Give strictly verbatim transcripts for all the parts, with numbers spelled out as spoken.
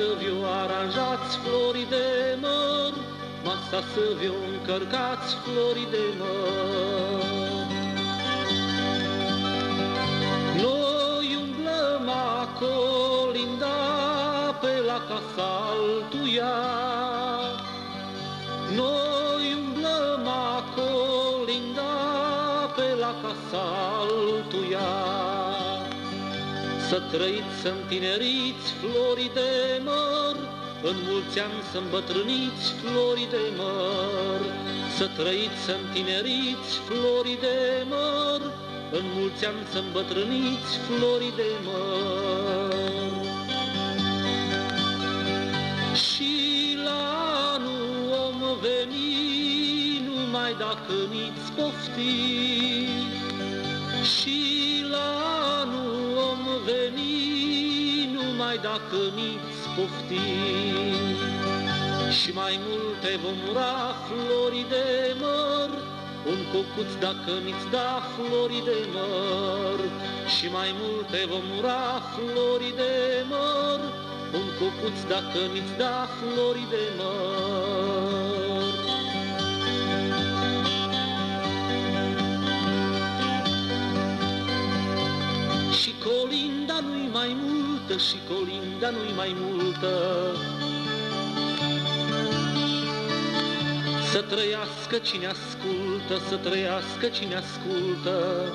să viu aranjați florii de măr, masa să viu încărcați florii de măr. Noi umblăm a colinda pe la casa altuia, noi umblăm a colinda pe la casa altuia. Să trăiți, să întineriți florii de măr, în mulți ani să îmbătrâniți florii de măr. Să trăiți, să întineriți florii de măr, în mulți ani să îmbătrâniți florii de măr. Și la anul om veni numai dacă ni-ți pofti, și la anul om veni numai dacă ni-ți pofti. Și mai multe vom ura florii de măr, un cucuț dacă ni-ți da florii de măr. Și mai multe vom ura florii de măr, un cucuț dacă ni-ți da florii de măr. Și colinda nu-i mai multă, și colinda nu-i mai multă. Să trăiască cine ascultă, să trăiască cine ascultă.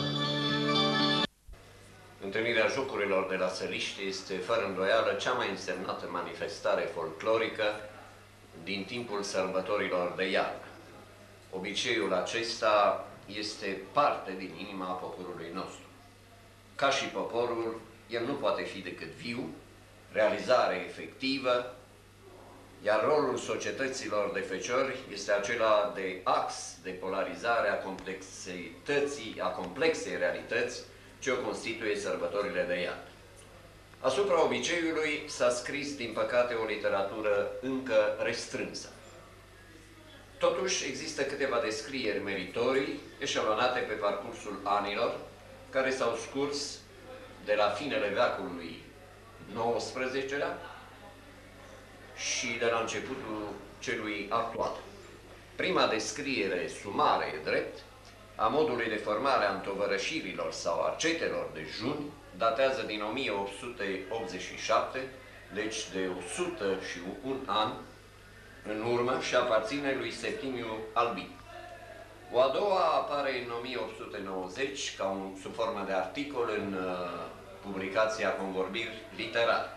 Întâlnirea Jocurilor de la Săliște este fără îndoială cea mai însemnată manifestare folclorică din timpul sărbătorilor de iarnă. Obiceiul acesta este parte din inima poporului nostru. Ca și poporul, el nu poate fi decât viu, realizare efectivă, iar rolul societăților de feciori este acela de ax de polarizare a complexității, a complexei realități ce o constituie sărbătorile de iarnă. Asupra obiceiului s-a scris, din păcate, o literatură încă restrânsă. Totuși, există câteva descrieri meritorii, eșalonate pe parcursul anilor, care s-au scurs de la finele veacului nouăsprezecelea și de la începutul celui actual. Prima descriere sumară, e drept, a modului de formare a întovărășirilor sau a cetelor de juni datează din o mie opt sute optzeci și șapte, deci de o sută și un an în urmă, și aparține lui Septimiu Albin. O a doua apare în o mie opt sute nouăzeci ca un, sub formă de articol în uh, publicația Convorbiri literare.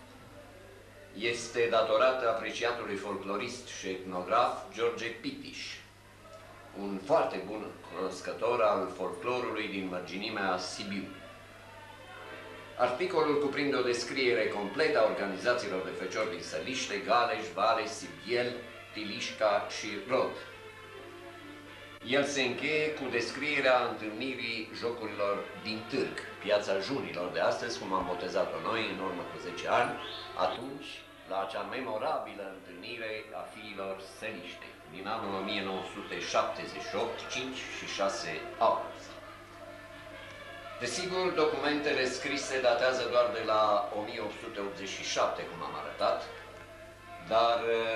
Este datorată apreciatului folclorist și etnograf George Pitiș, un foarte bun cunoscător al folclorului din mărginimea Sibiu. Articolul cuprinde o descriere completă a organizațiilor de feciori din Săliște, Galeș, Vale, Sibiel, Tilișca și Rod. El se încheie cu descrierea întâlnirii Jocurilor din Târg, piața Junilor de astăzi, cum am botezat-o noi în urmă cu zece ani, atunci la acea memorabilă întâlnire a fiilor Săliștei, din anul o mie nouă sute șaptezeci și opt, cinci și șase august. Desigur, documentele scrise datează doar de la o mie opt sute optzeci și șapte, cum am arătat, dar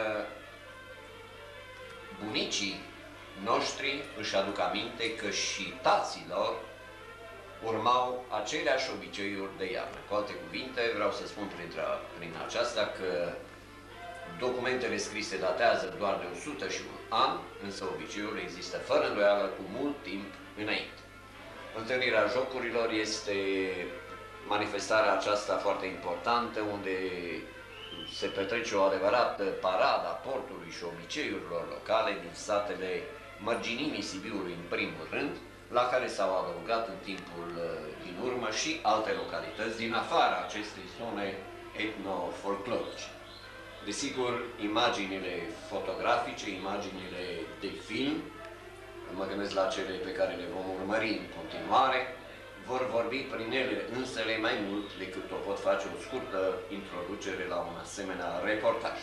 bunicii noștri își aduc aminte că și tații lor urmau aceleași obiceiuri de iarnă. Cu alte cuvinte, vreau să spun printre, prin aceasta că documentele scrise datează doar de o sută și un an, însă obiceiul există fără îndoială cu mult timp înainte. Întâlnirea Jocurilor este manifestarea aceasta foarte importantă, unde se petrece o adevărată paradă a portului și obiceiurilor locale din satele mărginimii Sibiului în primul rând, la care s-au adăugat în timpul din urmă și alte localități din afara acestei zone etno-folclorice. Desigur, imaginile fotografice, imaginile de film, mă gândesc la cele pe care le vom urmări în continuare, vor vorbi prin ele însele mai mult decât o pot face o scurtă introducere la un asemenea reportaj.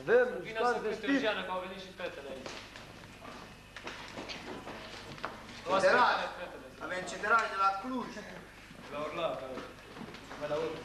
Avem, Vină să Cristiugiană, că au venit și fetele aici. Ceterași, avem ceterași de la Cluj. La Orla, mai la urmă.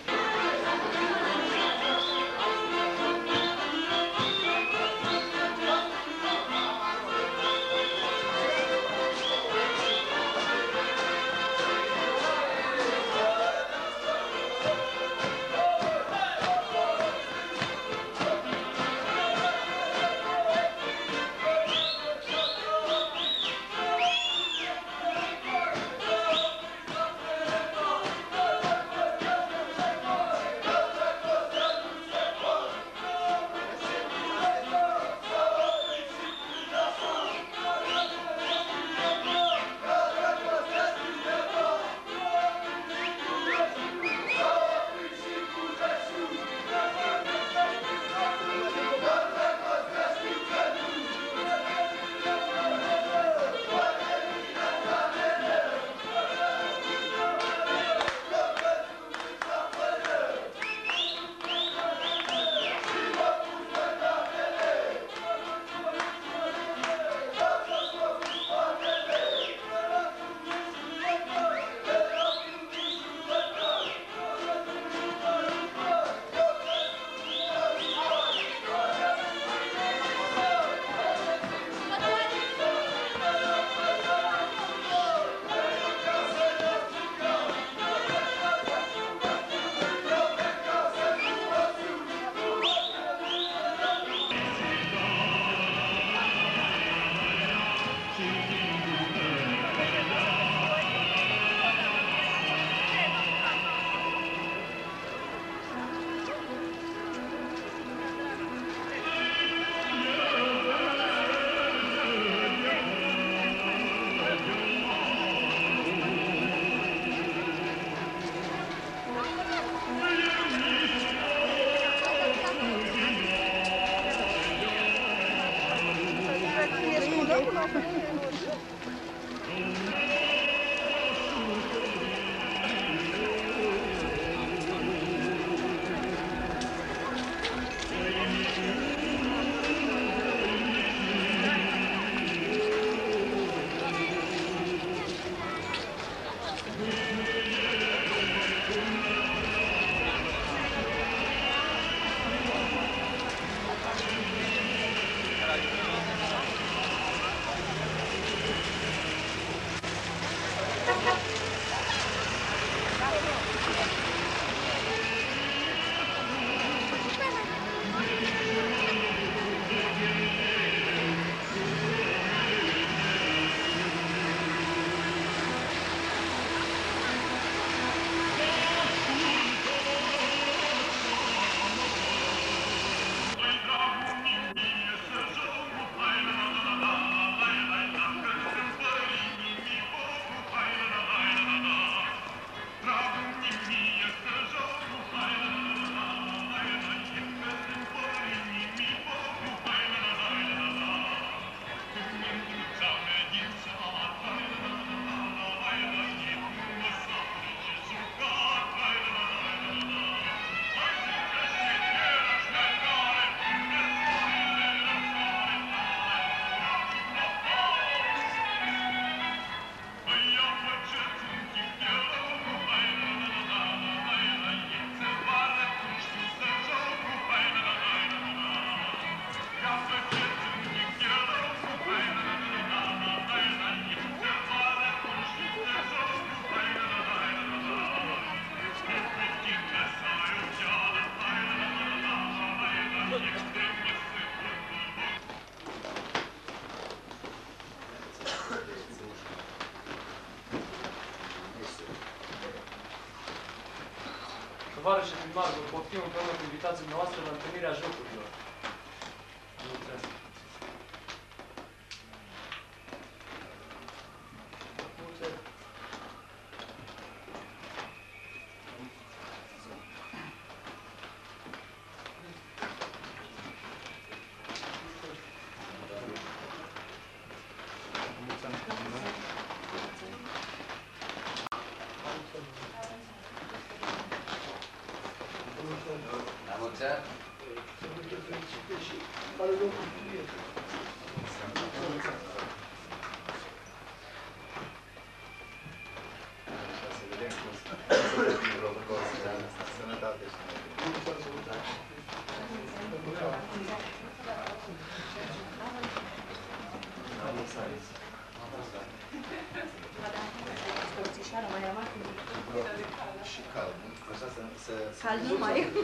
Tovarășe primar, vă poftim împreună cu invitații dumneavoastră la întâlnirea jocurilor. Mulțumesc! La mulți ani! Cald nu mai e.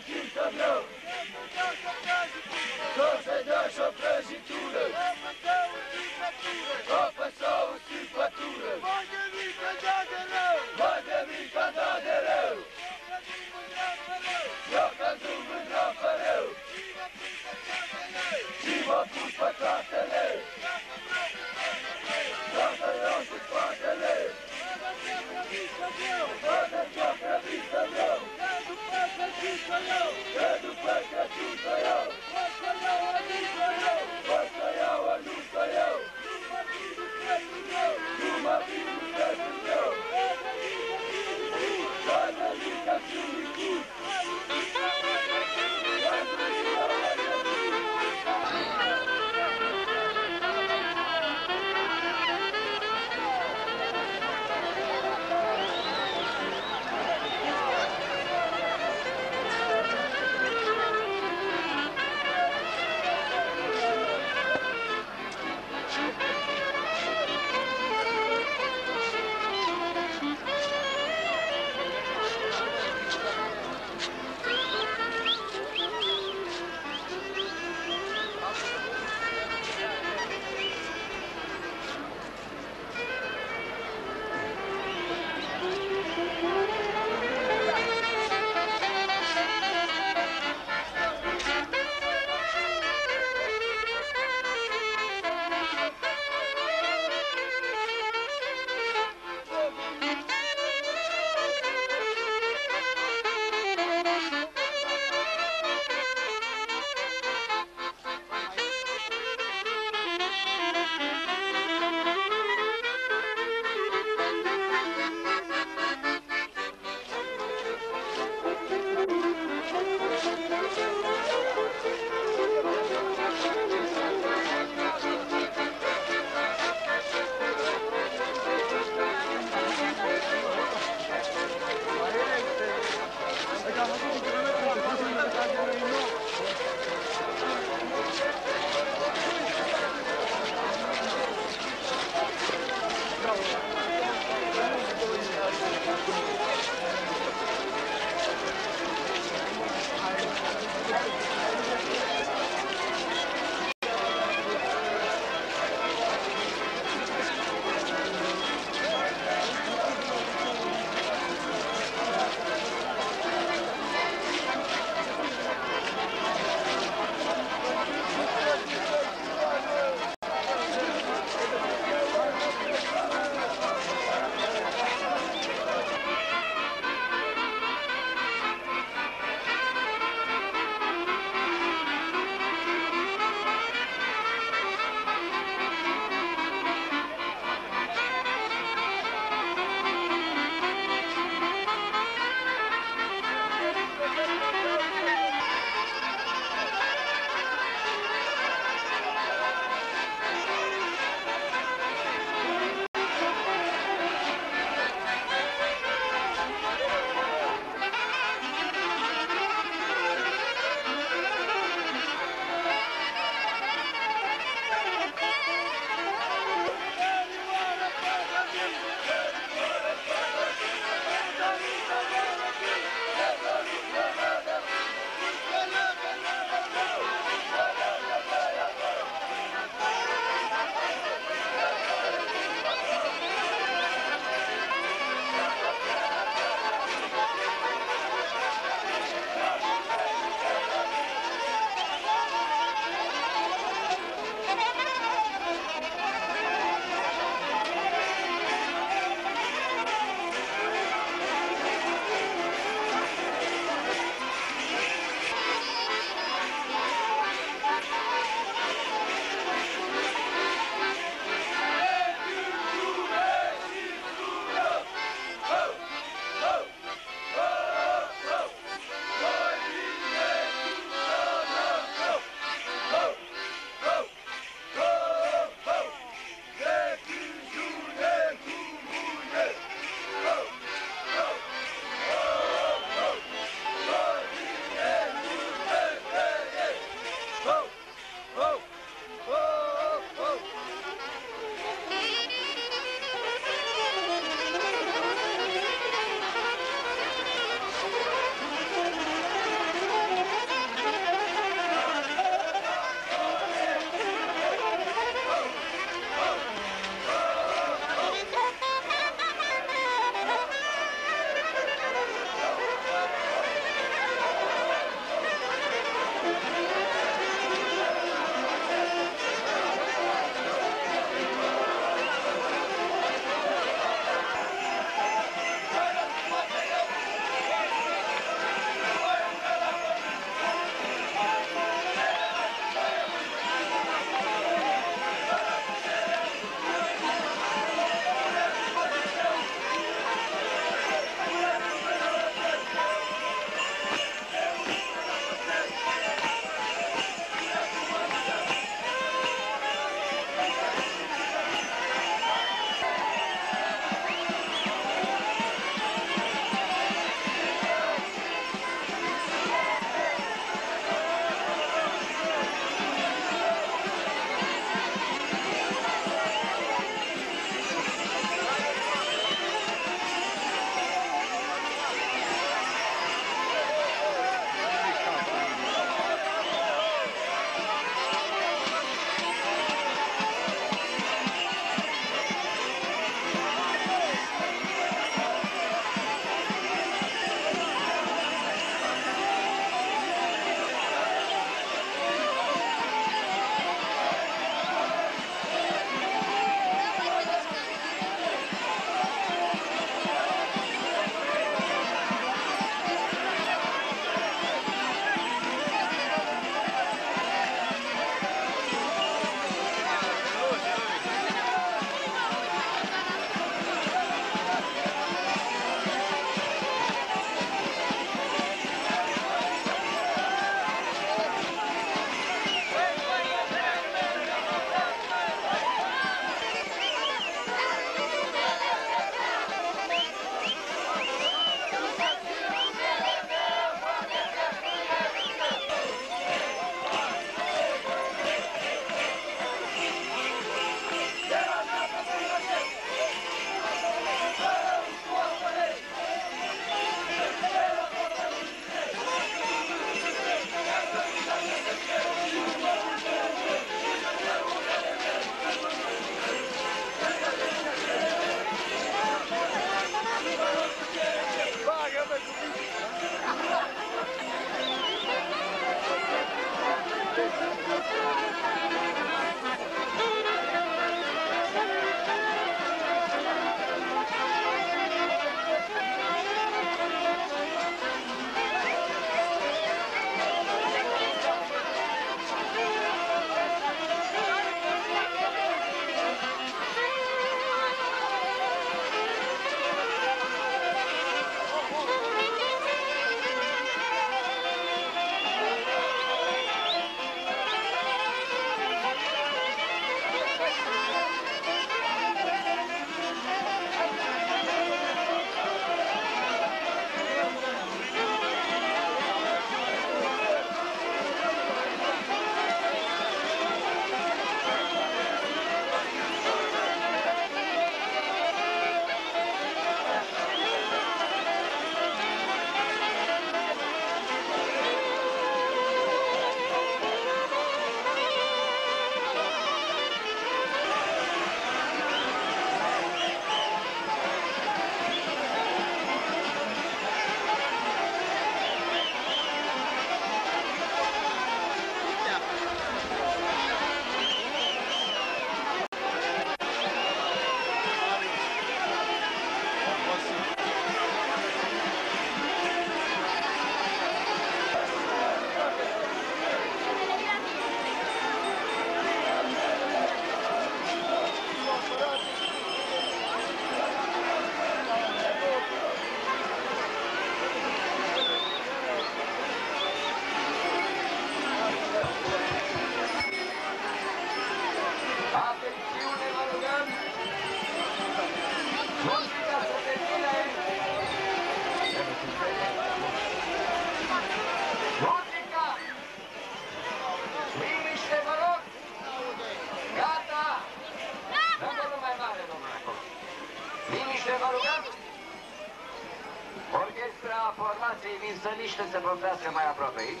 formației vin să niște să vorbească mai aproape aici.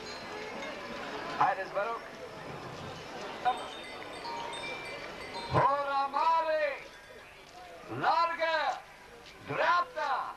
Haideți, vă rog. Ora mare, largă, dreapta.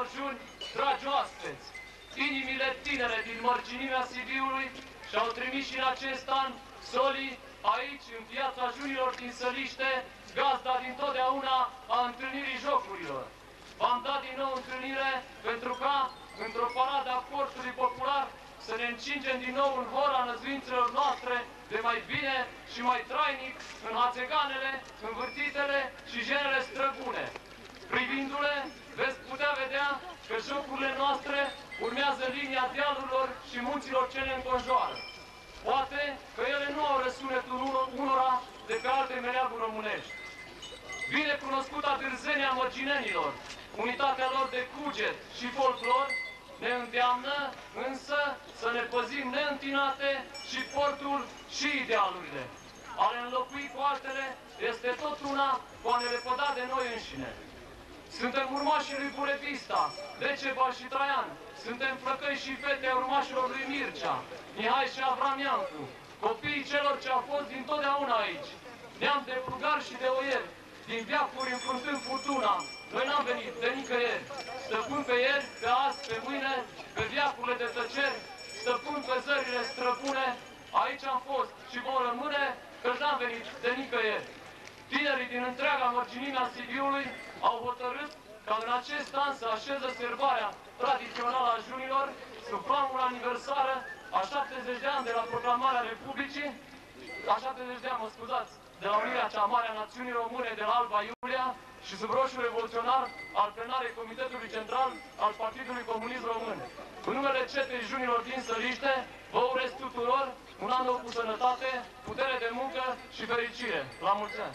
domnilor juni, dragi oaspeți, inimile tinere din mărginimea Sibiului și-au trimis și în acest an solii aici, în piața junilor din Săliște, gazda dintotdeauna a întâlnirii jocurilor. V-am dat din nou întâlnire pentru ca, într-o paradă a cortului popular, să ne încingem din nou în hora năzuințelor noastre de mai bine și mai trainic în hațeganele, învârtitele și genele străbune. Privindu-le, veți putea vedea că jocurile noastre urmează linia dealurilor și munților ce ne înconjoară. Poate că ele nu au răsunetul unora de pe alte meleaguri românești. Bine cunoscuta dârzenia mărginenilor, unitatea lor de cuget și folclor, ne îndeamnă însă să ne păzim neîntinate și portul și idealurile. A le înlocui cu altele este tot una cu a ne lepăda de noi înșine. Suntem urmașii lui Burebista, Decebal și Traian. Suntem flăcăi și fete urmașilor lui Mircea, Mihai și Avram Iancu, copiii celor ce au fost dintotdeauna aici. Neam de plugari și de oieri, din veacuri înfruntând furtuna. Noi n-am venit de nicăieri. Stăpân pe ieri, pe azi, pe mâine, pe veacurile de tăceri, stăpân pe zările străbune. Aici am fost și vom rămâne, că n-am venit de nicăieri. Tinerii din întreaga mărginime a Sibiului au hotărât ca în acest an să așeză sărbarea tradițională a junilor sub flamura aniversară a șaptezeci de ani de la proclamarea Republicii, a șaptezeci de ani, mă scuzați, de la unirea cea mare a națiunii române de la Alba Iulia și sub roșul revoluționar al plenarei Comitetului Central al Partidului Comunist Român. În numele Cetei Junilor din Săliște, vă urez tuturor un an nou cu sănătate, putere de muncă și fericire. La mulți ani!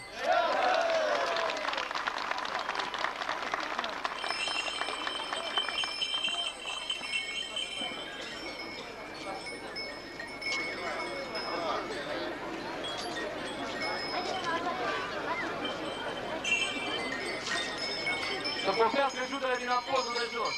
Să poftească jutele din apozul de jos.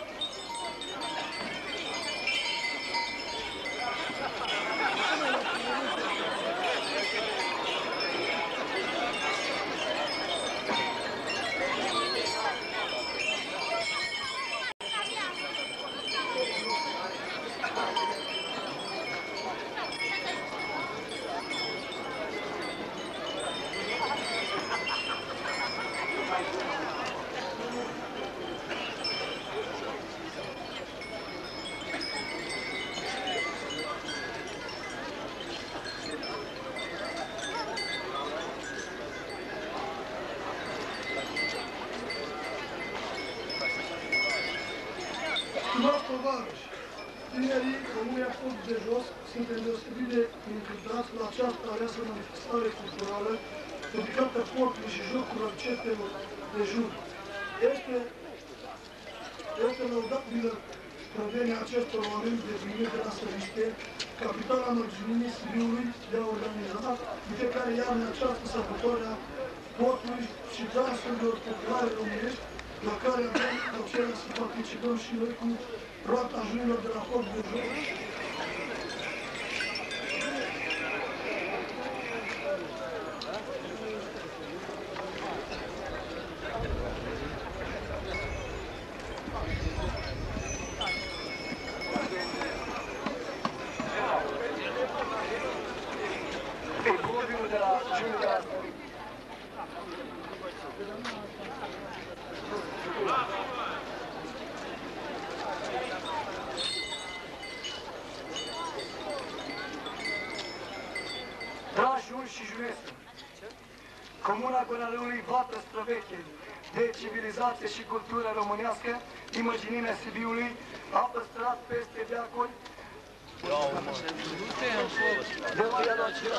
Stimați tovarăși, tinerii România Foc de Jos suntem deosebit de încântați la această aleasă manifestare culturală dedicată sportului și jocurilor cetelor de jur. Este, este lăudabilă prăvenia acestor oameni de primire de la Săliște, capitala mărginimii Sibiului, de a organiza în fiecare iarnă această sărbătoare a sportului și dansurilor populare românești, la care avem plăcerea să participăm și noi cu roata junilor de la Foc de Jos. Evoluul de la junii de la Dragi juni și junețe, Comuna Gonalului Vatră Străveche, de civilizație și cultură românească, imaginimea Sibiului, a păstrat peste veacuri de la iadacea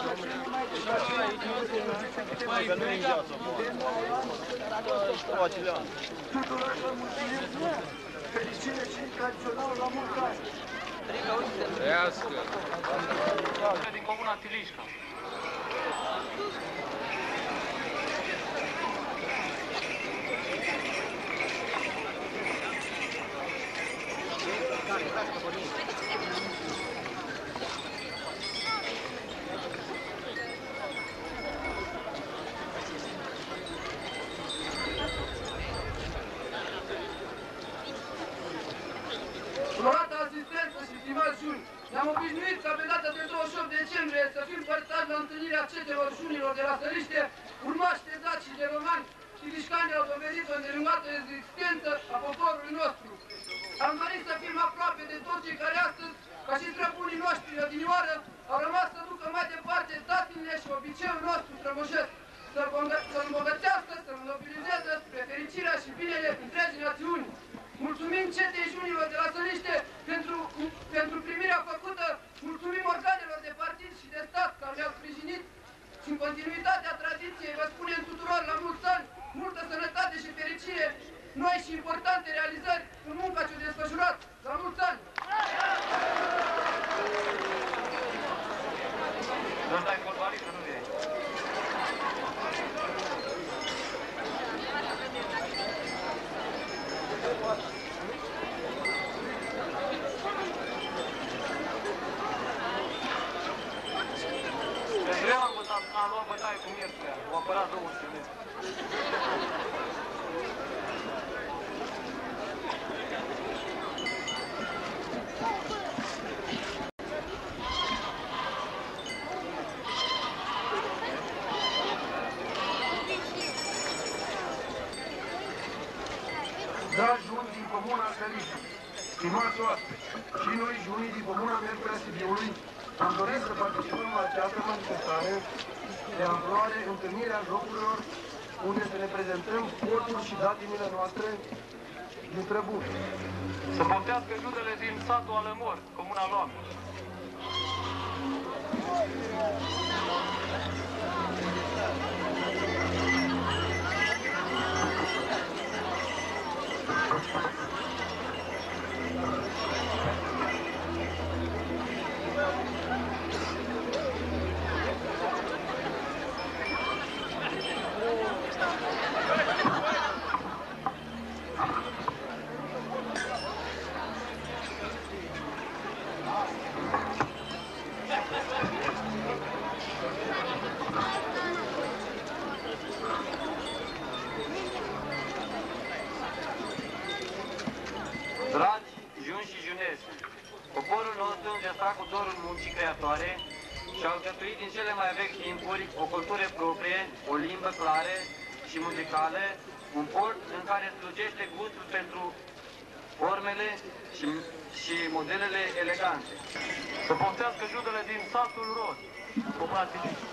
tuturor vă mulțumim, fericire și tradițional la mulți ani! Din Comuna Tilișca. întâlnirea cetelor junilor de la Săliște, urmași de daci și de romani și lișcani au dovedit o îndelungată rezistență a poporului nostru. Am dorit să fim aproape de toți cei care astăzi, ca și străbunii noștri odinioară, au rămas să ducă mai departe datinile și obiceiul nostru strămoșesc, să-l îmbogățească, să-l nobilizeze spre fericirea și binele întregii națiuni. Mulțumim cetei junilor de la Săliște pentru, pentru primirea făcută, mulțumim organelor de partid și de stat care ne-au sprijinit și în continuitatea tradiției vă spunem tuturor la mulți ani, multă sănătate și fericire, noi și importante realizări în munca ce-o desfășurat. La mulți ani! Nu stai fotbalist, nu vei. Pentru el am votat, am luat bătaie cu Miercea, au apărat două sute de metri. Dragi juni din Comuna Săliște, stimați oaspeți, și noi junii din Comuna Miercurea Sibiului am dorit să participăm la această manifestare de amploare, întâlnirea jocurilor, unde să ne prezentăm sportul și datinile noastre din Trăbuni. Să poftească judele din satul Alămor, Comuna Loamă. Dragi juni și junezi, poporul nostru îngestat cu dorul muncii creatoare și-a alcătuit din cele mai vechi timpuri o cultură proprie, o limbă clară și muzicală, un port în care slujește gustul pentru formele și, și modelele elegante. Să poftească judele din satul Rod, Comuna Sibiu.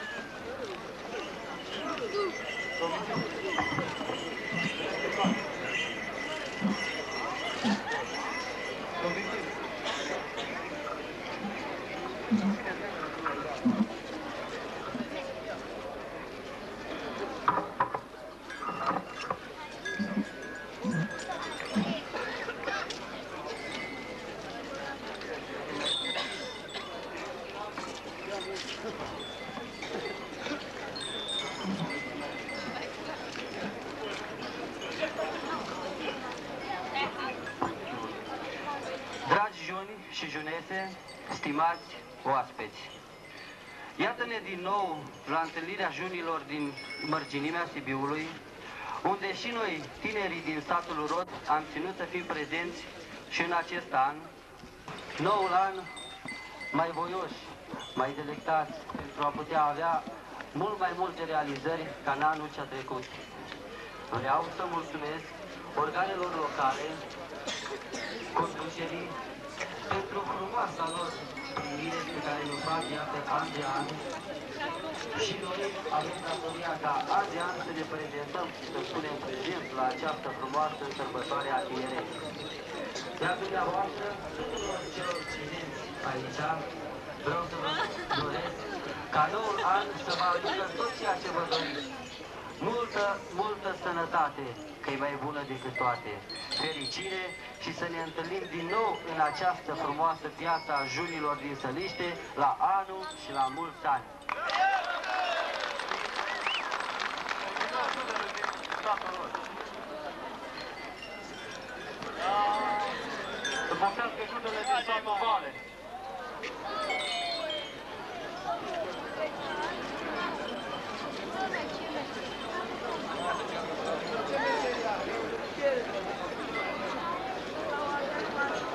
Dragi juni și junese, stimați oaspeți, iată-ne din nou la întâlnirea junilor din mărginimea Sibiului, unde și noi, tinerii din satul Rod, am ținut să fim prezenți și în acest an, noul an mai voioși, mai delectați, pentru a putea avea mult mai multe realizări ca în anul ce-a trecut. Vreau să mulțumesc organelor locale, conducerii, pentru frumoasa lor primire pe care ne fac iată an de an și noi avem datoria ca an de an să ne prezentăm și să punem prezent la această frumoasă sărbătoare a tinereții. Iar dumneavoastră, tuturor celor prezenți aici, vreau să vă doresc ca noul an să vă aducă tot ceea ce vă doriți. Multă, multă sănătate, că e mai bună decât toate, fericire și să ne întâlnim din nou în această frumoasă piață a junilor din Săliște, la anul și la mulți ani. Să poftească judele din satul Vale.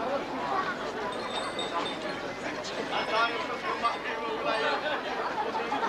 Asta are un lucru mai greu la el.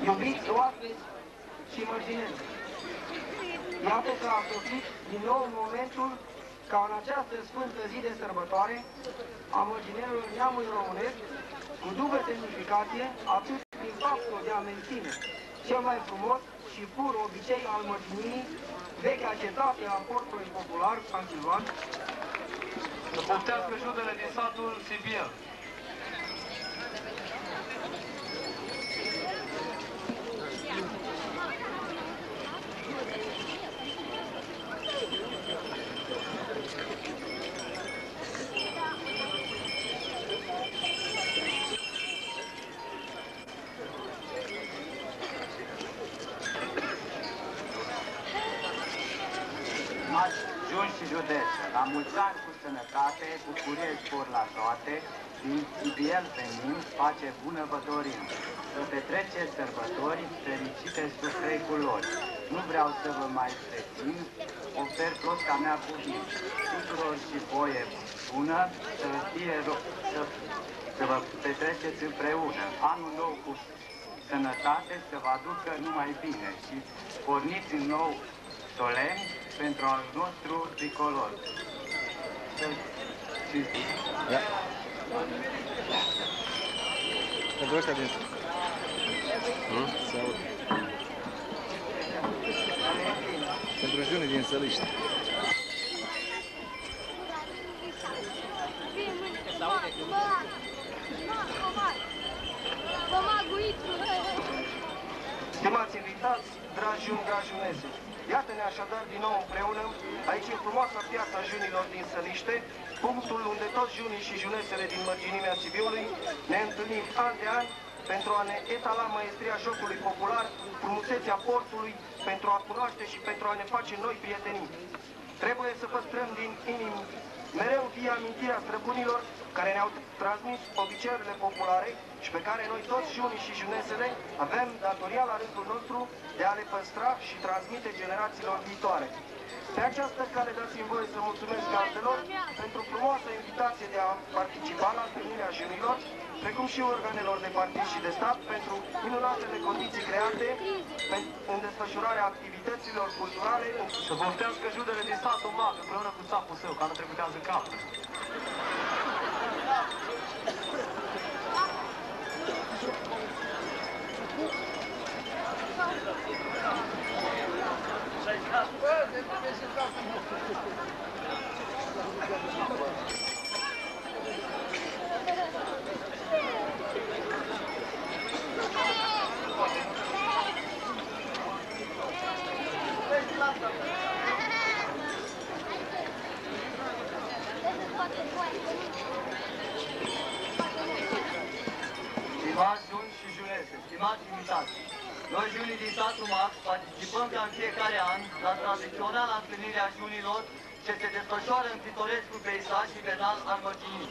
Iubiți oaspeți și mărgineni, iată că a sosit din nou momentul ca în această sfântă zi de sărbătoare a mărginerilor neamului românesc, cu dublă semnificație, atât prin faptul de a menține cel mai frumos și pur obicei al mărginii, vechea cetate a portului popular San Silvan, să poftească judele din satul Sibiel. Juni și județe, la mulți ani cu sănătate, bucurie spor la toate, din Sibiel venim, pace bună vă dorim. Să petreceți sărbători fericite sub trei culori. Nu vreau să vă mai rețin, ofer plosca mea cu vin. Tuturor și voie bună, să fie să, să vă petreceți împreună. Anul nou cu sănătate să vă aducă numai bine și porniți în nou solemn pentru al nostru tricolor. Da. Pentru ăștia din... Hmm? Se aude. Pentru junii din Săliște. Stimați invitați, dragi juni, dragi junese, iată-ne așadar din nou împreună, aici în frumoasa piața junilor din Săliște, punctul unde toți junii și junesele din mărginimea Sibiului ne întâlnim an de an pentru a ne etala maestria jocului popular, frumusețea portului, pentru a cunoaște și pentru a ne face noi prietenii. Trebuie să păstrăm din inimi mereu vie amintirea străbunilor care ne-au transmis obiceiurile populare și pe care noi toți junii și junesele avem datoria la rândul nostru de a le păstra și transmite generațiilor viitoare. Pe această cale dați-mi voie să mulțumesc gazdelor pentru frumoasa invitație de a participa la întâlnirea junilor, precum și organelor de partid și de stat pentru minunatele condiții create în desfășurarea activităților culturale. Să poftească judele din satul Mag, împreună cu țapul său, care nu trecutează capul. Stimați juni și junese, stimați invitați, noi junii din satul Mag participăm ca în fiecare an la tradiționala întâlnire a junilor ce se desfășoară în pitorescul peisaj și penal al mărginii.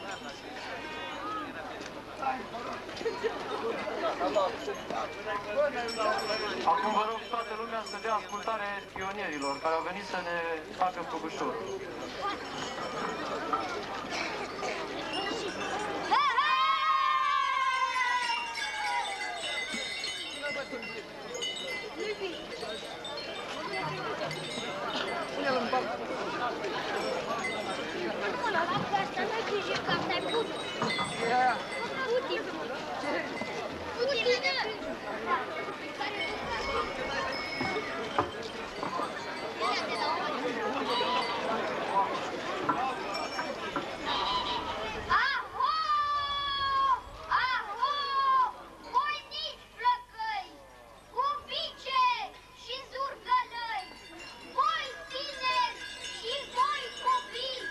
Acum vă rog toată lumea să dea ascultare pionierilor care au venit să ne facă prăbușorul. Pune-l în bal. Mă, la asta nu-i grijă, că asta-i put. Puti. Puti, da.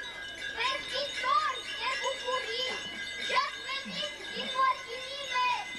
Vestitori de bucurii, ce-ați venit din mărginime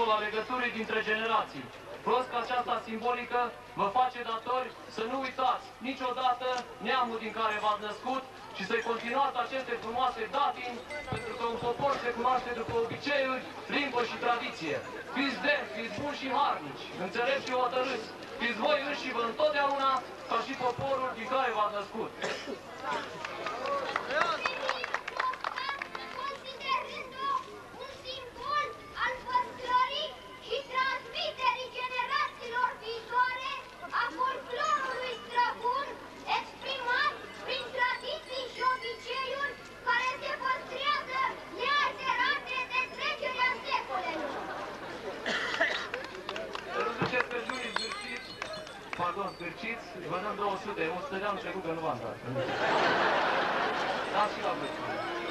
simbolul al legăturii dintre generații. Plus că aceasta simbolică vă face datori să nu uitați niciodată neamul din care v-ați născut și să-i continuați aceste frumoase datini, pentru că un popor se cunoaște după obiceiuri, limbă și tradiție. Fiți demni, fiți buni și harnici, înțelepți și hotărâți, fiți voi înși vă întotdeauna ca și poporul din care v-ați născut. Pardon, zgârciți, vă dăm două sute, o sută de ani trecut că nu v-am dat. Dați și la vârstă.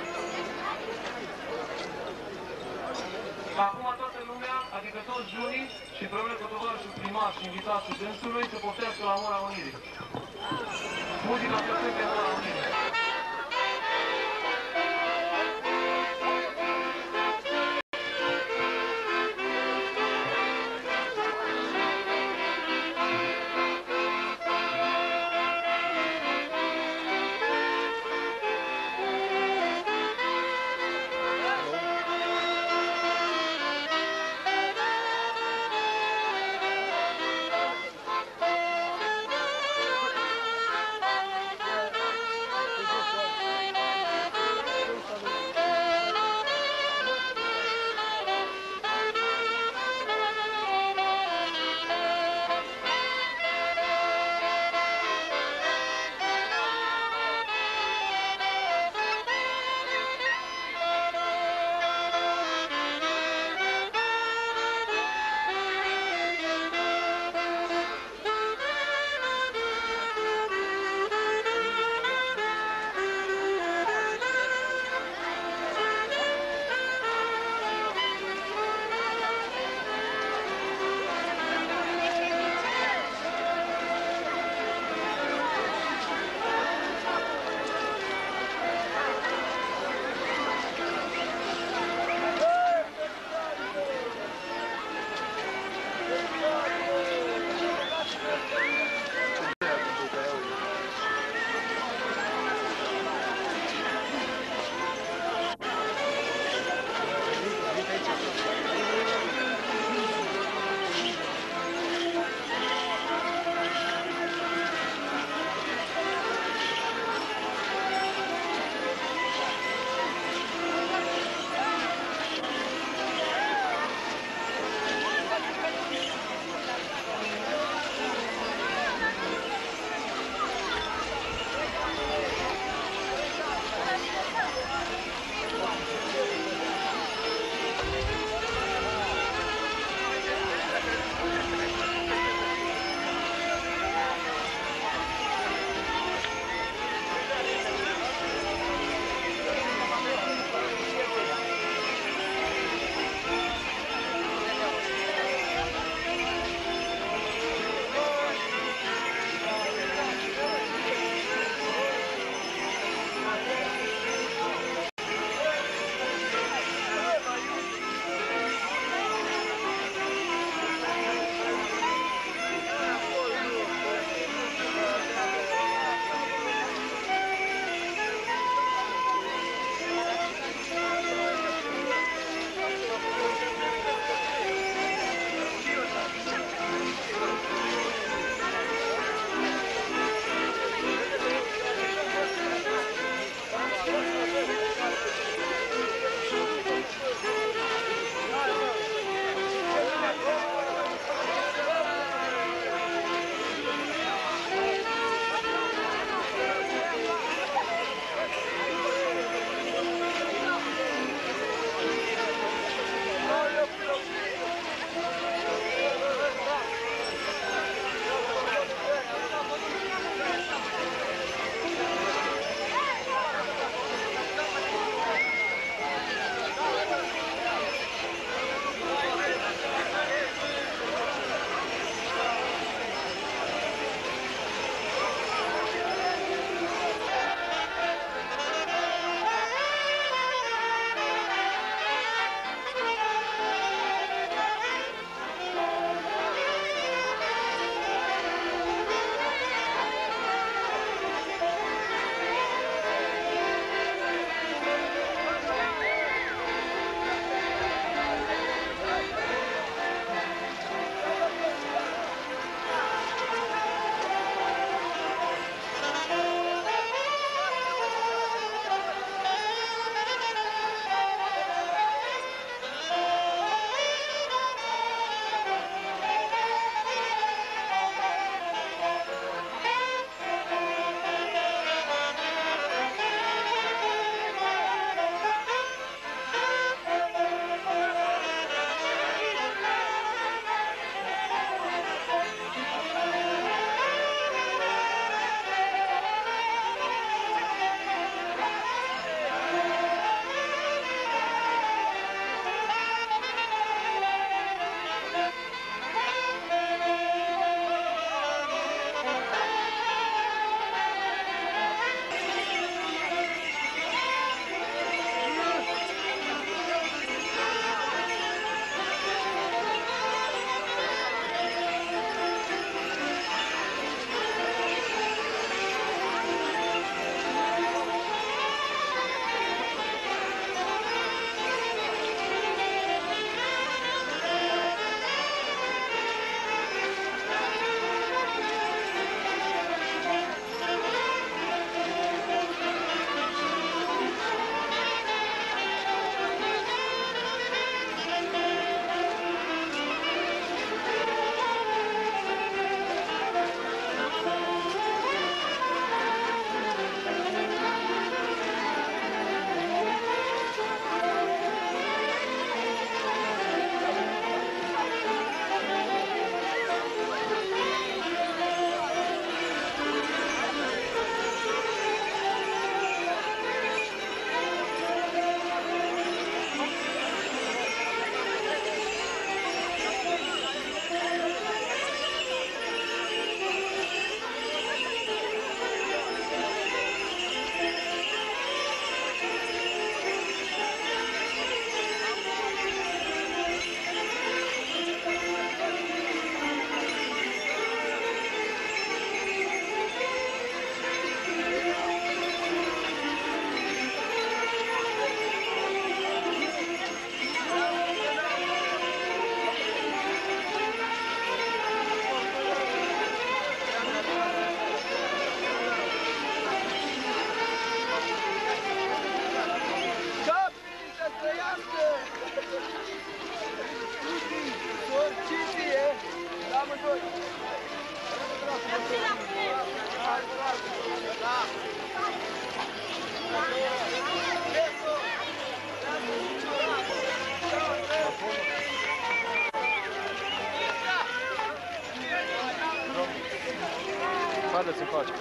Acum toată lumea, adică toți junii și împreună cu tovarășul primar și invitații dânsului să poftească la Mora Unirii. Muzica plăcând pe Mora Unirii. Haideți să facem,